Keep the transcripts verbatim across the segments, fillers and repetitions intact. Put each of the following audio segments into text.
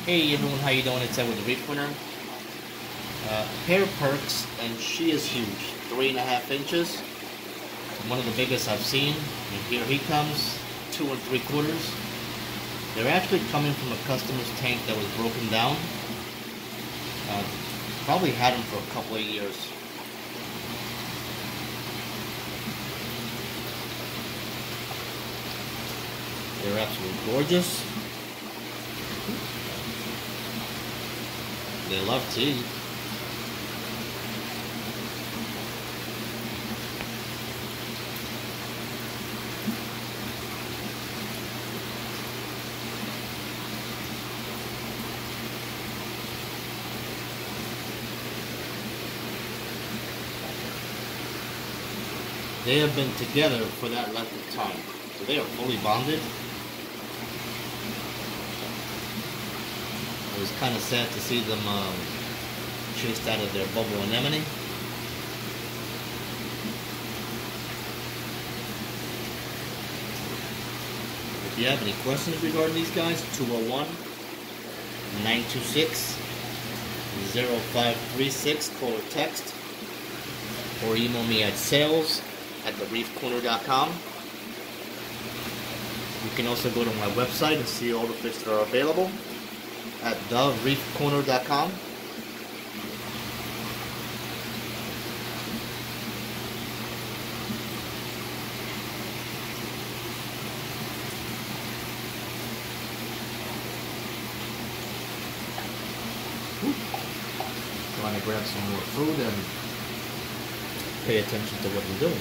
Hey everyone, how you doing? It's Ed with the Reef Winner. Uh, pair of perks, and she is huge, three and a half inches. One of the biggest I've seen. And here he comes, two and three quarters. They're actually coming from a customer's tank that was broken down. Uh, probably had them for a couple of years. They're absolutely gorgeous. They love tea. They have been together for that length of time, so they are fully bonded. It was kind of sad to see them um, chased out of their bubble anemone. If you have any questions regarding these guys, two oh one, nine two six, oh five three six, call or text, or email me at sales at the reef corner dot com. You can also go to my website and see all the fish that are available at the reef corner dot com. Trying to grab some more food and pay attention to what I'm doing.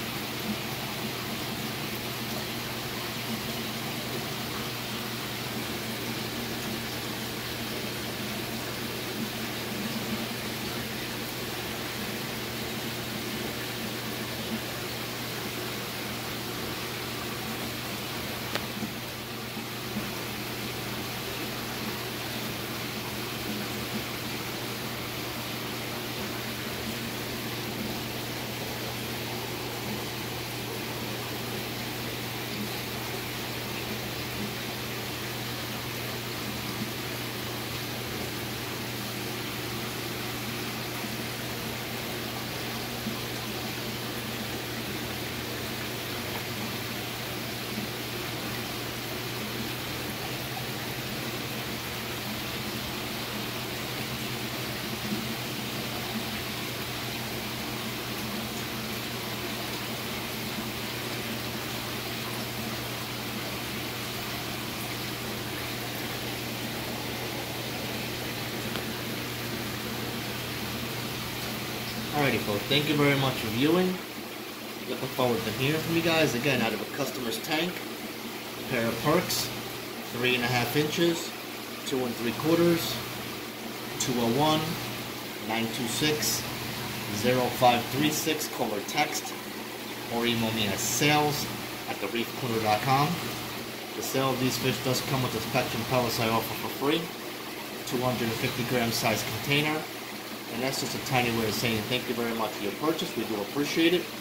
Alrighty folks, thank you very much for viewing. Looking forward to hearing from you guys. Again, out of a customer's tank, a pair of perks, three and a half inches, two and three quarters, two oh one, nine two six, oh five three six, call or text, or email me at sales at the reef corner dot com. The sale of these fish does come with the Spectrum pellets I offer for free, two hundred fifty gram size container. And that's just a tiny way of saying thank you very much for your purchase. We do appreciate it.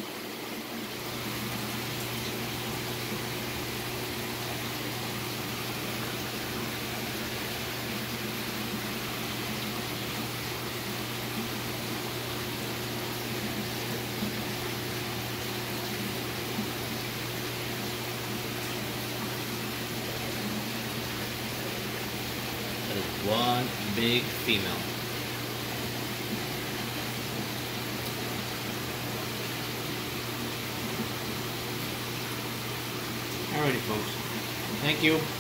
That is one big female. Alrighty folks, thank you.